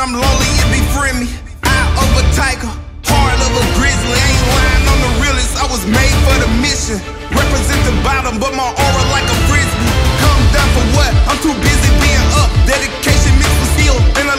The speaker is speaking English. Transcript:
I'm lonely, it befriend me. Eye of a tiger, heart of a grizzly. Ain't lying on the realest, I was made for the mission. Represent the bottom, but my aura like a frisbee. Come down for what? I'm too busy being up. Dedication mixed with skill, and a